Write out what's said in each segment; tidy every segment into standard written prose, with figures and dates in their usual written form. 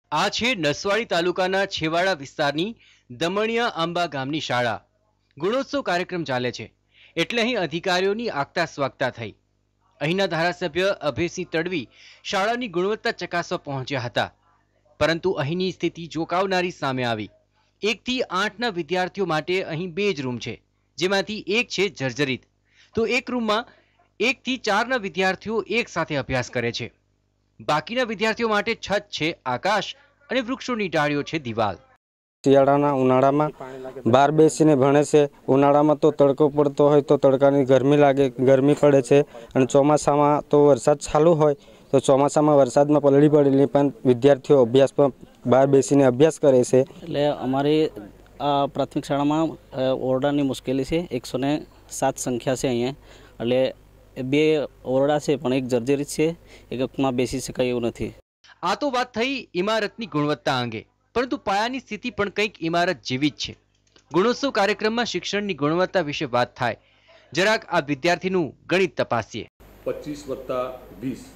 આ છે નસવાડી તાલુકાના છેવાડા વિસ્તારની દમણિયા આંબા ગામની શાળા. ગુણોત્સવ કાર્યક્રમ ચાલે છે એટલે અહીં અધિકારીઓની આગતા સ્વાગતા થઈ. અહીંના ધારાસભ્ય અભયસિંહ તડવી શાળાની ગુણવત્તા ચકાસવા પહોંચ્યા હતા, પરંતુ અહીંની સ્થિતિ ચોંકાવનારી સામે આવી. 1 થી 8ના વિદ્યાર્થીઓ માટે અહીં 2 જ રૂમ છે, જેમાંથી એક છે જર્જરિત. તો એક રૂમમાં 1 થી 4ના વિદ્યાર્થીઓ એક સાથે અભ્યાસ કરે છે. બાકીના વિદ્યાર્થીઓ માટે છત છે આકાશ અને વૃક્ષોની ડાળીઓ છે દિવાલ. શિયાળાના ઉનાળામાં બહાર બેસીને ભણે છે. ઉનાળામાં તો તડકો પડતો હોય તો તડકાની ગરમી લાગે, ગરમી પડે છે. અને ચોમાસામાં તો વરસાદ ચાલુ હોય તો ચોમાસામાં વરસાદમાં પલળી પડેલી પણ વિદ્યાર્થીઓ અભ્યાસમાં બહાર બેસીને અભ્યાસ કરે છે. એટલે અમારી આ પ્રાથમિક શાળામાં ઓરડાની મુશ્કેલી છે. 107 સંખ્યા છે અહીંયા. એટલે 2 ઓરડા છે પણ એક જર્જરિત છે, એકમાં બેસી શકાય એવું નથી. આ તો વાત થઈ ઇમારતની ગુણવત્તા અંગે, પરંતુ પાયાની સ્થિતિ પણ કંઈક ઇમારત જેવી જ છે. ગુણોત્સવ કાર્યક્રમમાં શિક્ષણની ગુણવત્તા વિશે વાત થાય. જરાક આ વિદ્યાર્થીનું ગણિત તપાસીએ. 25 + 20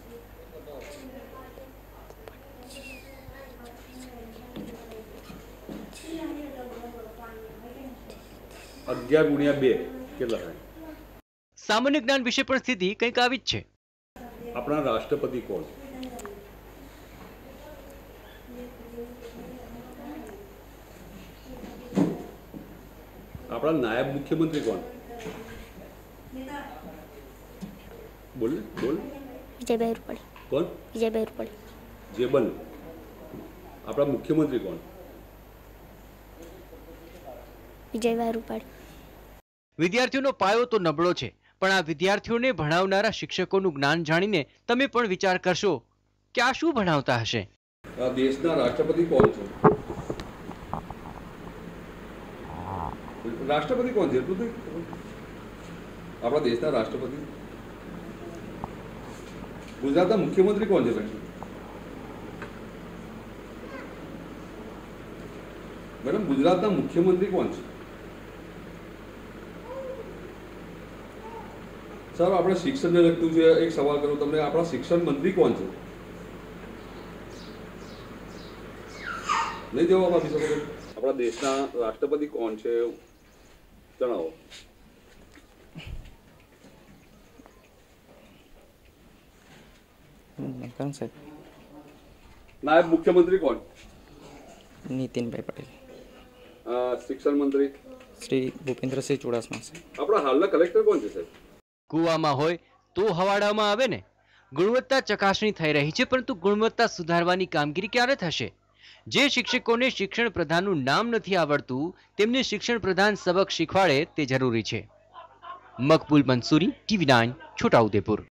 11 × 2 કેટલા થાય? સામાન્ય જ્ઞાન વિશે પણ સ્થિતિ કંઈક આવી જ છે. આપણા રાષ્ટ્રપતિ કોણ? આપણા નાયબ મુખ્યમંત્રી કોણ? બોલ બોલ. વિજયભાઈ રૂપાણી. કોણ? વિજયભાઈ રૂપાણી. જેબલ. આપણા મુખ્યમંત્રી કોણ? વિજયભાઈ રૂપાણી. વિદ્યાર્થીઓનો પાયો તો નબળો છે, પણ આ વિદ્યાર્થીઓને ભણાવનારા શિક્ષકોનું જ્ઞાન જાણીને તમે પણ વિચાર કરશો કે આ શું ભણાવતા હશે. દેશના રાષ્ટ્રપતિ કોણ છે? રાષ્ટ્રપતિ કોણ છે? આપણા દેશના રાષ્ટ્રપતિ. ગુજરાતના મુખ્યમંત્રી કોણ છે? મેડમ, ગુજરાતના મુખ્યમંત્રી કોણ છે? સર, આપણે શિક્ષણને લગતું છે. એક સવાલ કરું તમને, આપણા શિક્ષણ મંત્રી કોણ છે? નહીં જવાબ આપી શકો? આપણા દેશના રાષ્ટ્રપતિ કોણ છે જણાવો. નાયબ મુખ્યમંત્રી કોણ? નીતિનભાઈ પટેલ. શિક્ષણ મંત્રી શ્રી ભૂપેન્દ્રસિંહ ચુડાસમા છે. આપણા હાલના કલેક્ટર કોણ છે સાહેબ? કૂવામાં હોય તો હવાડામાં આવે ને. ગુણવત્તા ચકાસણી થઈ રહી છે, પરંતુ ગુણવત્તા સુધારવાની કામગીરી ક્યારે થશે? જે શિક્ષકોને શિક્ષણ પ્રધાનનું નામ નથી આવડતું તેમને શિક્ષણ પ્રધાન સબક શીખવાડે તે જરૂરી છે. મકબૂલ મંસૂરી, TV9, છોટાઉદેપુર.